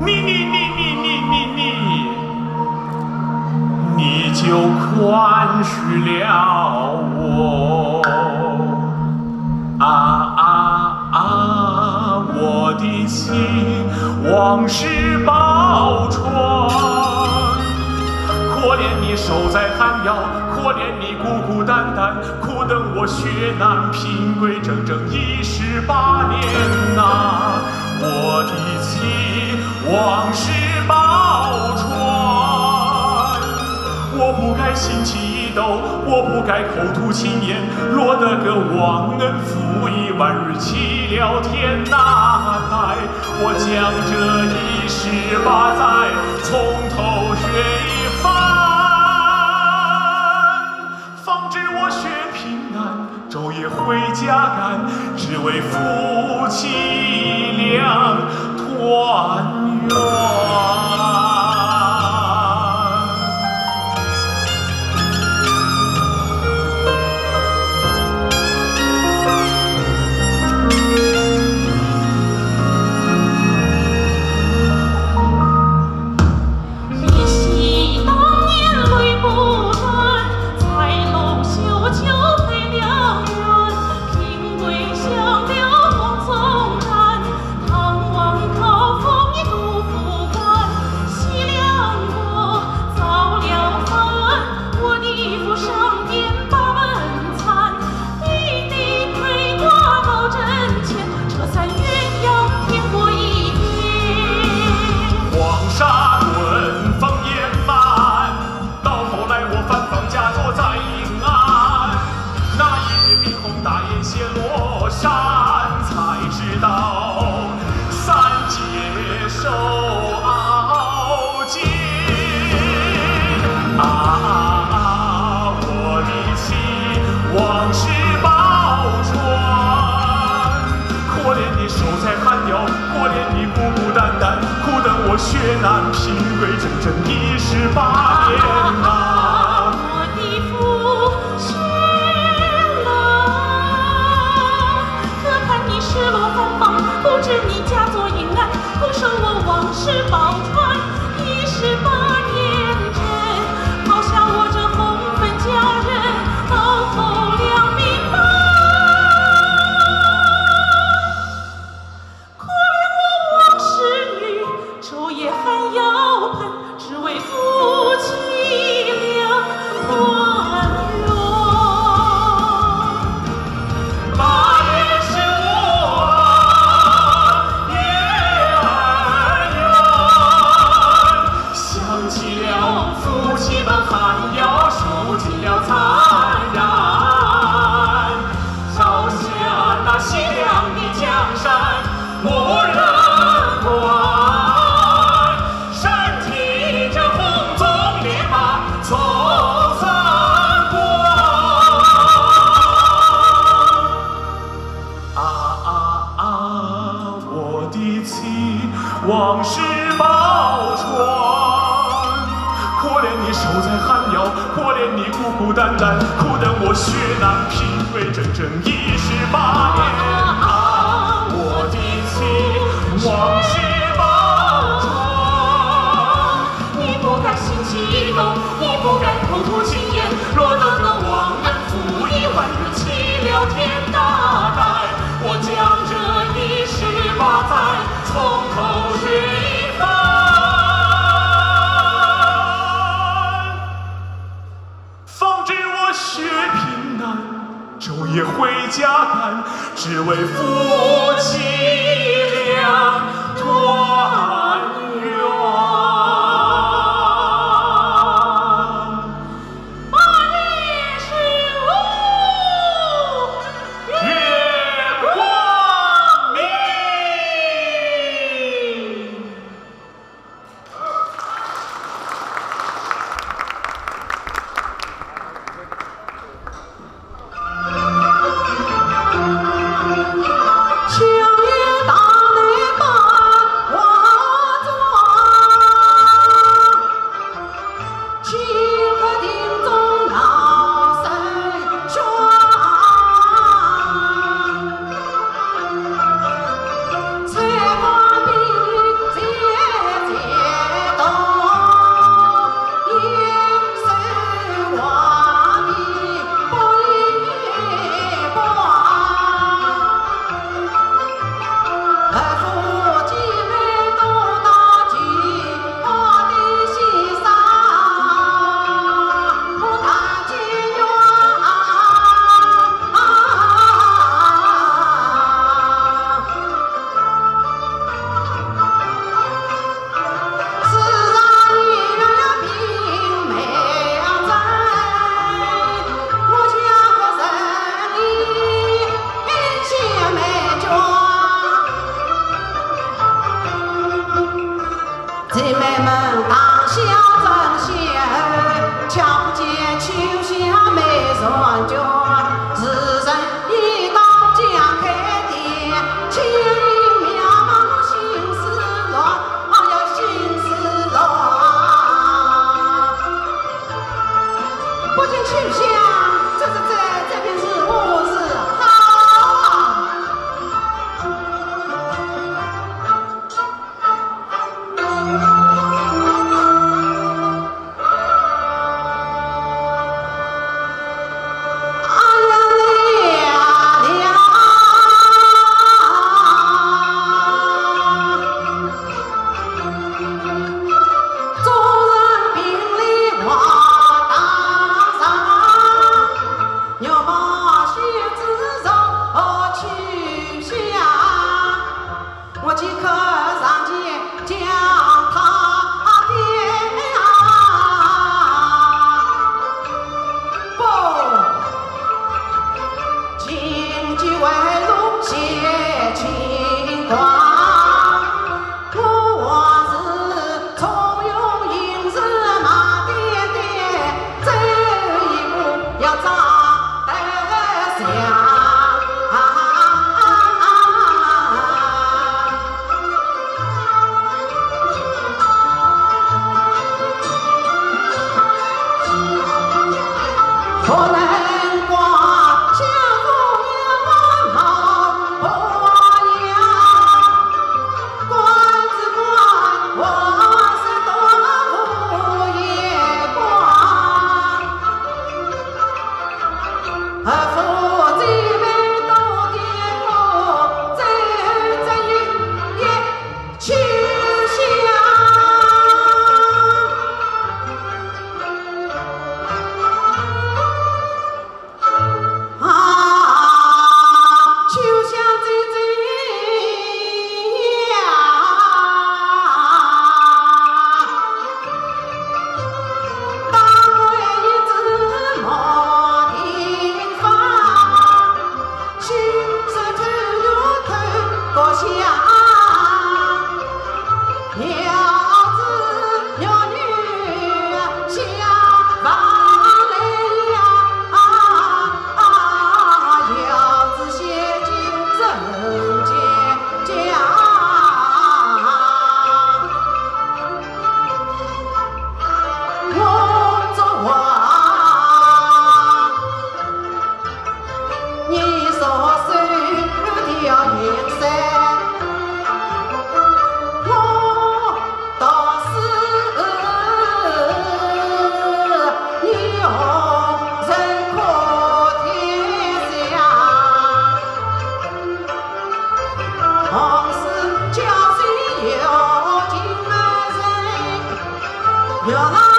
你就宽恕了我。我的情，往事报春。可怜你守在寒窑，可怜你孤孤单单，苦等我血难拼归，整整18年呐。我的情，往事报春。我不该心起一斗，我不该口吐情言，落得个忘恩负义，万日弃了天哪！待我将这18载从头学一番，方知我学平安，昼夜回家赶，只为夫妻俩团圆。我血难拼归，整整18年呐！ 我的父血了，可叹你失落芬芳，不知你家作阴暗，苦守我往事报传18年真，抛下我这红粉佳人，到头两鬓斑。可怜我往事女，昼夜寒窑畔，只为夫妻俩团圆。 8月15月儿圆，想起了夫妻们寒窑，数尽了残燃，烧下那西凉的江山，无人管。往事报传，可怜你守在寒窑，可怜你孤孤单单，苦等我血难拼归，整整18年啊！我的情，往事报传。 你不该心起一斗，你不该口吐情言，落得个忘恩负义，万日弃了天大代。我将这18载从头学一番， 方知我血平安，昼夜回家赶，只为夫妻俩团圆。 姐妹们当小珍惜儿，瞧不见秋香美人脚，时辰一到将开店，千里渺茫心思乱，呀心思乱。不见秋香，这便是我是好。我即刻上前将他点不，荆棘为路写情光。我往日从容饮食马颠颠，这一步要长得像。不能挂相逢有好不样，关只关我是多无眼光，夫妻们都点过，这一秋香。往事叫谁有情人，有那。